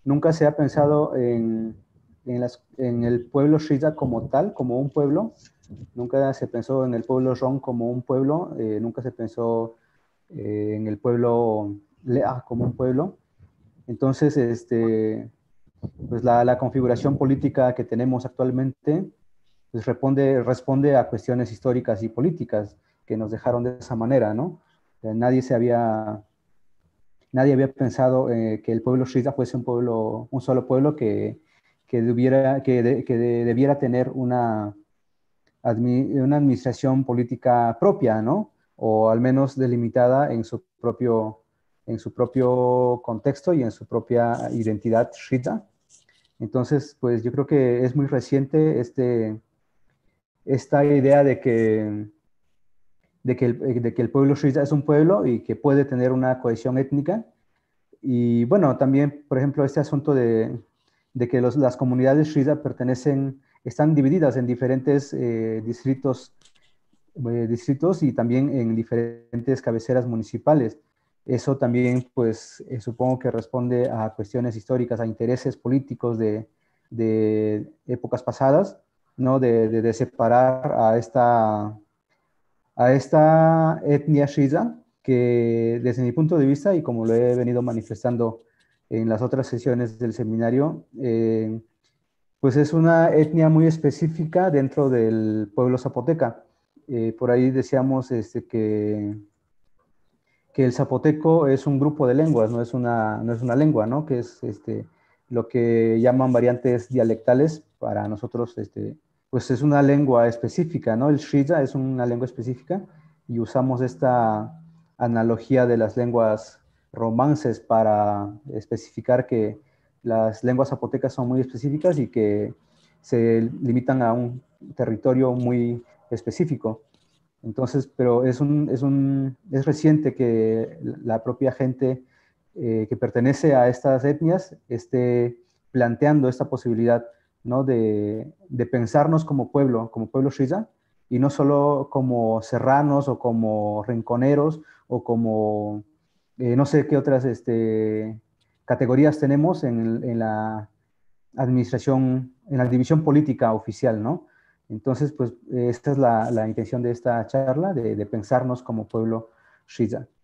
nunca se ha pensado en el pueblo Shida como tal, como un pueblo. Nunca se pensó en el pueblo Ron como un pueblo, nunca se pensó en el pueblo Lea como un pueblo. Entonces, pues la configuración política que tenemos actualmente pues responde a cuestiones históricas y políticas que nos dejaron de esa manera, ¿no? Nadie había pensado que el pueblo Shida fuese un solo pueblo que debiera tener una administración política propia, ¿no? O al menos delimitada en su propio contexto y en su propia identidad Shida. Entonces, pues yo creo que es muy reciente esta idea de que el pueblo Shida es un pueblo y que puede tener una cohesión étnica. Y bueno, también, por ejemplo, este asunto de que las comunidades Shida están divididas en diferentes distritos y también en diferentes cabeceras municipales. Eso también, pues, supongo que responde a cuestiones históricas, a intereses políticos de épocas pasadas, ¿no? De separar a esta etnia Shida, que desde mi punto de vista, y como lo he venido manifestando en las otras sesiones del seminario, pues es una etnia muy específica dentro del pueblo zapoteca. Por ahí decíamos que el zapoteco es un grupo de lenguas, no es una lengua, ¿no? Que es lo que llaman variantes dialectales para nosotros, pues es una lengua específica, ¿no? El Shida es una lengua específica y usamos esta analogía de las lenguas romances para especificar que las lenguas zapotecas son muy específicas y que se limitan a un territorio muy específico. Entonces, pero es reciente que la propia gente que pertenece a estas etnias esté planteando esta posibilidad, ¿no? De pensarnos como pueblo Shilla, y no solo como serranos o como rinconeros o como no sé qué otras categorías tenemos en la administración, en la división política oficial, ¿no? Entonces, pues esta es la intención de esta charla, de pensarnos como pueblo Shiza.